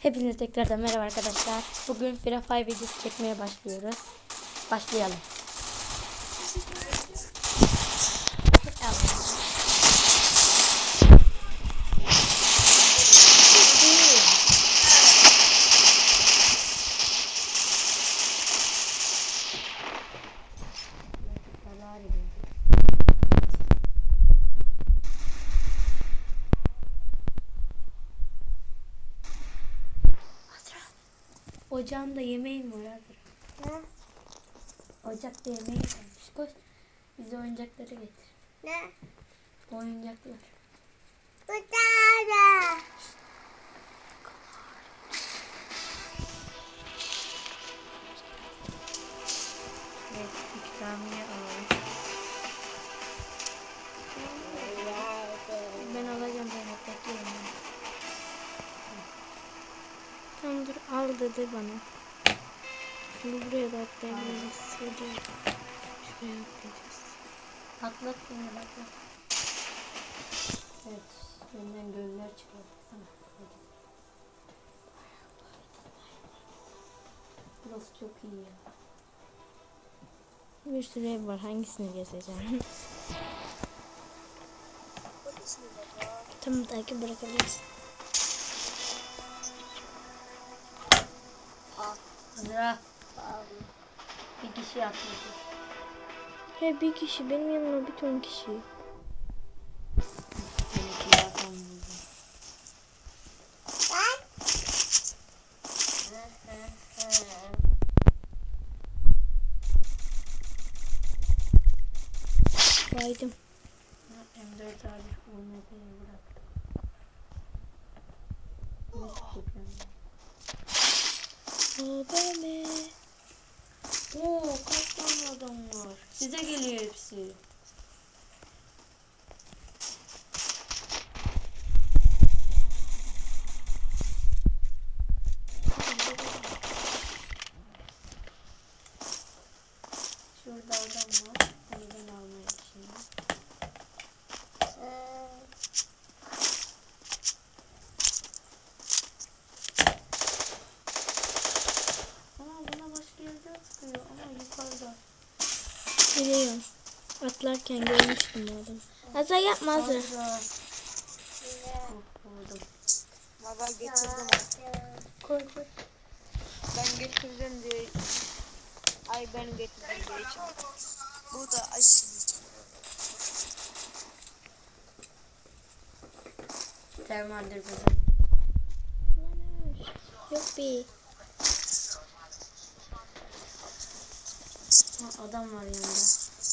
Hepinize tekrardan merhaba arkadaşlar. Bugün Free Fire videosu çekmeye başlıyoruz. Başlayalım. Ocağımda yemeğim var hazır. Ne? Ocakta yemeğim varmış. Koş. Bize oyuncakları getir. Ne? Oyuncaklar. Bu tane. Evet, ikramiye alalım. Ben alacağım Zeynep, bekleyin beni. Tamam dur, al dedi bana. Şimdi buraya da atlayabiliriz. Şuraya atlayacağız. Atlat beni, atlat. Evet, benden gözler çıkıyor. Burası çok iyi ya. Bir sürü ev var, hangisini gezeceğim? Tamam, takip bırakabiliriz. Hazıra. Bir kişi atladı. He, bir kişi, benim yanıma bir ton kişi. Baydım. M4 abi UMP'yi bıraktım. Böyle. Oo, kaç tane adam var. Size geliyor hepsi. Şurada adam var. Onu ben almaya geçeyim. Buna başka yerden çıkıyor ama yukarıda. Biliyorum. Atlarken görmüştüm o adamı. Azra yapma Azra. Baba getirdim. Koy koy. Ben getirdim diye. Ay ben getirdim diye içim. Bu da aşırı. Termaldir burada. Yok bir. Ha, adam var yanında.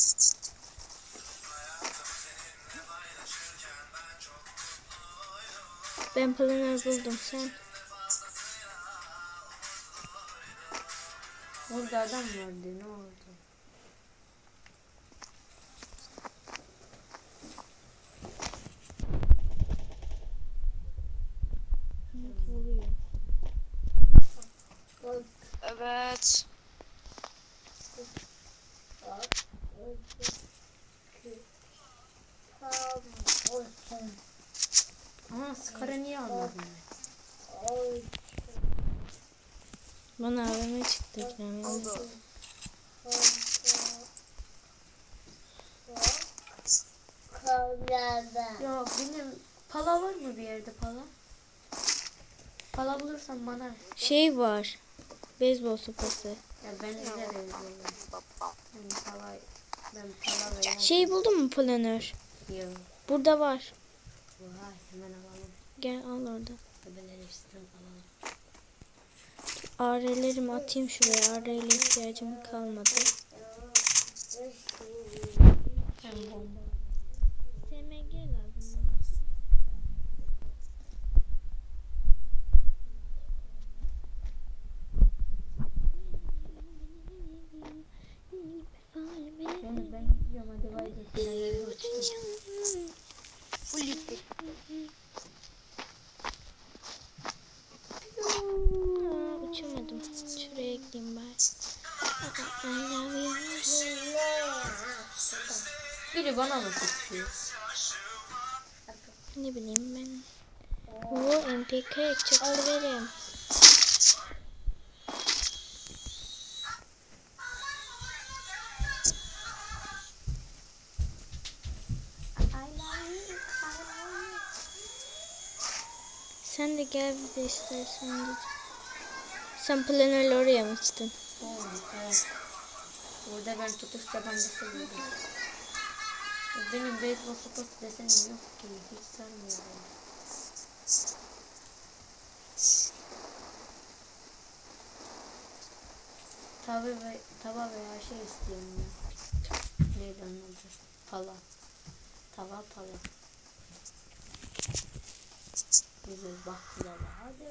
Ben planör buldum, sen. Burada adam vardı, ne oldu? Ne oluyor? Evet. Aha, Scar'ı niye almadın? Bana AVM çıktı. Oldu. Ya benim pala var mı bir yerde pala? Pala bulursan bana ver. Şey var. Beyzbol sopası. Ya ben de beyzbol. Ben pala veya... Şey buldun mu planör? Yok. Burada var. Vay, hemen alalım. Gel al orada. AR'lerimi atayım şuraya. AR'yle ihtiyacım kalmadı. SMG lazım bana. Ben gidiyorum, hadi bay bay. Full gitti. Uçamadım. Şuraya ekleyeyim bari. I love you. Biri bana mı sıkıyor? Ne bileyim ben. O MPK çok severim. Sen de gel bir de istersen dedi. Sen planörle oraya mı çıktın? Evet. Burada ben tutuş tabancası buldum. Benim beyzbol sopası desenim yok ki. Hiç sarmıyor beni. Tava veya şey istiyorum ya. Neydi onun adı? Pala. Tava pala. Güzel baklava. Hadi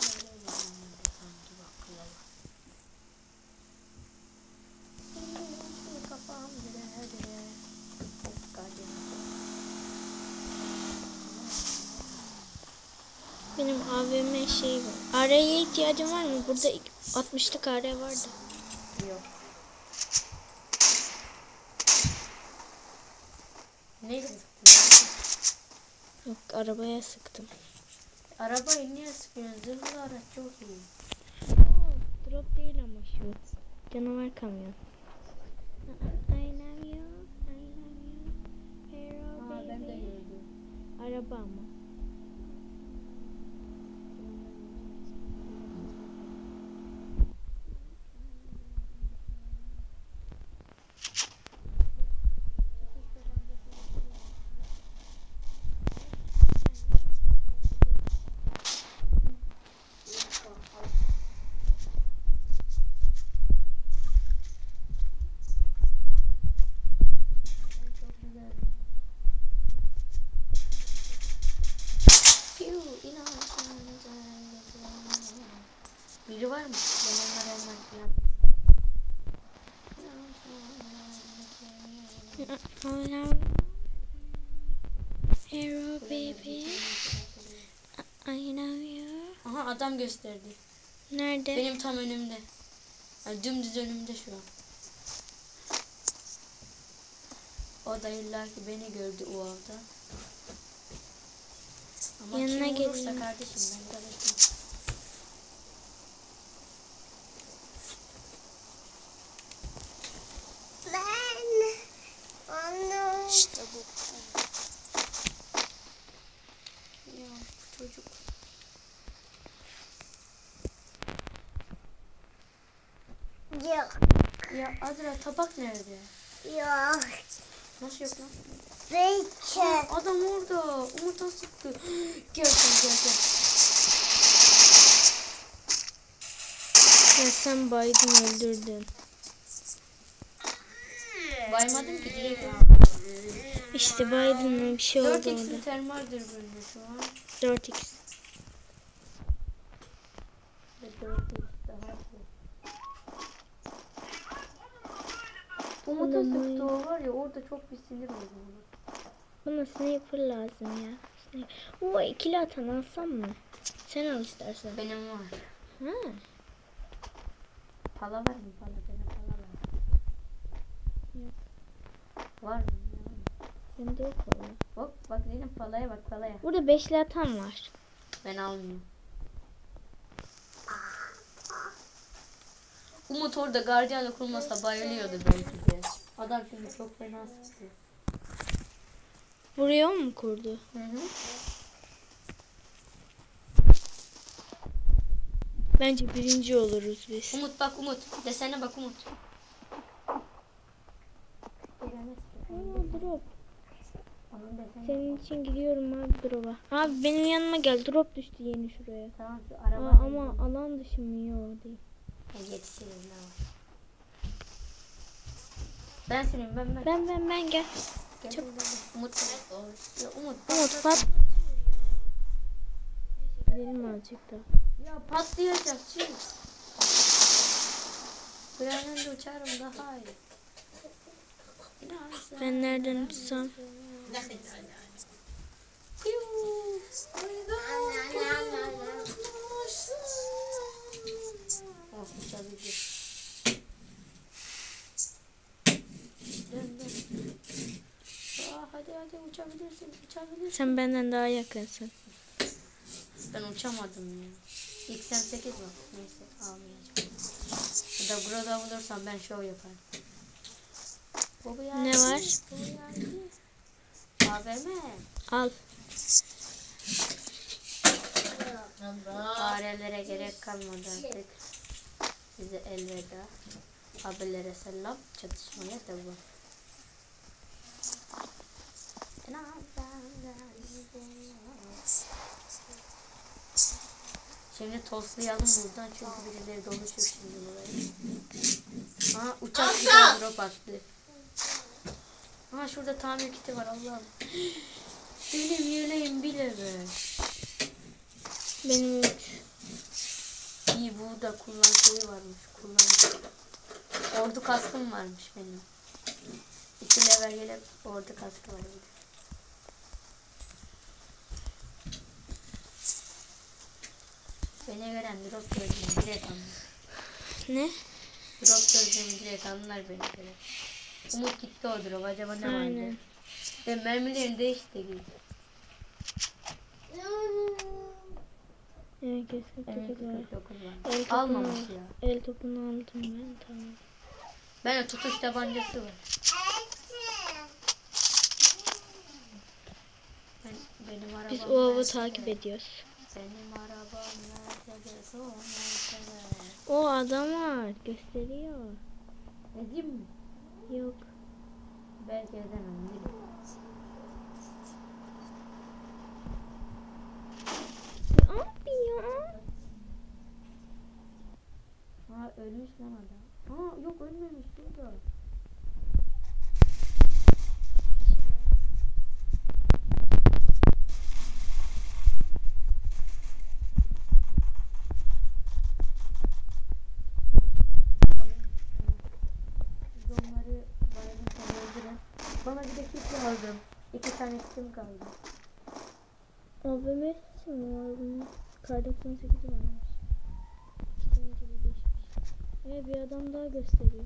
baklava. Şimdi kafam dire. Benim AVM şey var. Araya ihtiyacın var mı? Burada 60'lık ara vardı. Yok. Neyle sıktın? Yok, arabaya sıktım. Arabayı niye sıkıyorsun? Zırhlı araç çok iyi. Drop değil ama şu. Canavar kamyon. I love you. Hero Ha ben de baby. gördüm. Araba ama. Çok güzel. Biri var mı? Ben onları hemen plan. I love you. Hero baby. I love you. Aha adam gösterdi. Nerede? Benim tam önümde. Yani dümdüz önümde şu an. O da illaki beni gördü o avda. Ama Yanına kim vurursa geleyim. kardeşim ben kardeşim. İşte bu. Ya çocuk. Yok. Ya Azra tabak nerede? Yok. Nasıl yok lan? Beçe. Adam orada. Umut'a sıktı. Gel. Ya sen Biden öldürdün. Baymadım ki direkt. İşte Biden'la bir şey oldu 4x'in orada. termal dürbünlü şu an. 4x. Ve 4x daha iyi. Umut'a sıktı o var ya orada çok bir sinir oldu ona. Bana sniper lazım ya. O ikili atan alsam mı? Sen al istersen. Benim var. Ha. Pala var mı? Benim pala var. Yok. Var mı? Bende yok valla. Hop bak benim palaya bak palaya. Burada beşli atan var. Ben almıyorum. Umut orada gardiyanla kurmasa bayılıyordu belki de. Adam şimdi çok fena sıktı. Buraya o mu kurdu? Hı hı. Bence birinci oluruz biz. Umut bak Umut. Desene bak Umut. Drop. Onun deseni. Senin için gidiyorum abi drop'a. Abi benim yanıma gel. Drop düştü yeni şuraya. Tamam şu Aa, araba. ama alan dışı mı? Yok değil. Yetişiriz ne var. Ben süreyim ben. Ben gel. Gel, Çok- gel. Umut. Ya Umut. Umut pat. Gidelim azıcık da. Ya patlayacak çık. Bir an önce uçarım daha iyi. Ben nereden uçsam? Oh, uçabilir. Dön. Hadi uçabilirsin. Sen benden daha yakınsın. Ben uçamadım ya. XM8 var. Neyse almayacağım. Ya da burada bulursam ben şov yaparım. Ne var? AVM. Al. Farelere gerek kalmadı artık. Size elveda. Abilere selam. Çatışmaya devam. Şimdi toslayalım buradan çünkü birileri dolaşıyor şimdi buraya. Aha uçak bir daha drop attı. Aha şurada tamir kiti var Allah'ım. Benim yeleğim bile be. Benim 3. İyi bu da kullan şeyi varmış. Kullan. Ordu kaskım varmış benim. 2 level gelip ordu kaskı var bir de. Beni gören drop gördüğümü direkt anlar. Ne? Drop gördüğümü direkt anlar beni gören. Umut gitti o drop. Acaba ne vardı? Aynen. Mermilerini değişti gibi. Herkes 49 var. 49 var. El topunu Almamış al. ya. El topunu aldım ben, tamam. Ben tutuş tabancası var. Benim arabam Biz o avı nerede? takip ediyoruz. Benim arabam Mercedes, o Mercedes. O adam var. Gösteriyor. Edeyim mi? Yok. Belki edemem. Bilmiyorum. Abi ya. Ha ölmüş lan adam. Ha yok ölmemiş burada. Biz onları bayılırken öldürün. Bana bir de kit lazım. 2 tane kitim kaldı. AVM mi var bunun? Kar 98 varmış. İşte gibi geçmiş. Bir adam daha gösteriyor.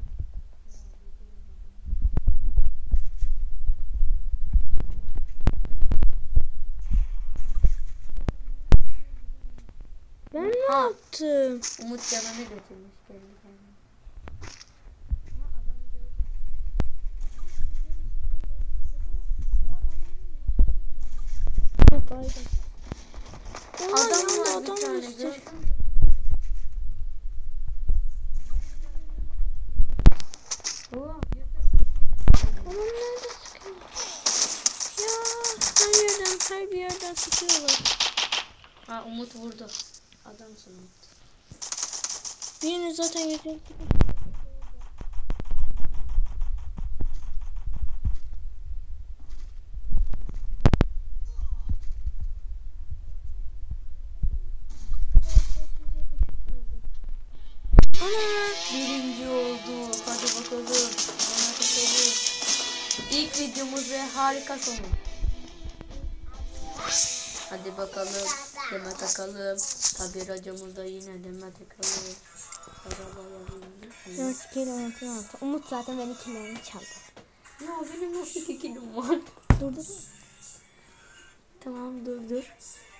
Ben ne Ha. yaptım? Umut canını götürmüş kendi kendine. Bak aynen. Adam var bir adam tane. üstü. Gördün mü? Oo, Adam nerede sıkıyor? Ya her bir yerden sıkıyorlar. ha Umut vurdu. Adamsın Umut. Birini zaten yüzüne Birinci oldu. Hadi bakalım. Hadi bakalım. İlk videomuz ve harika sonu. Hadi bakalım. Deme takalım. Tabi racımızda yine deme takalım. Arabaya bindik. 4 kilo 16. Umut zaten beni killerimi çaldı. Ya benim nasıl 2 kilim var? Dur. Tamam dur.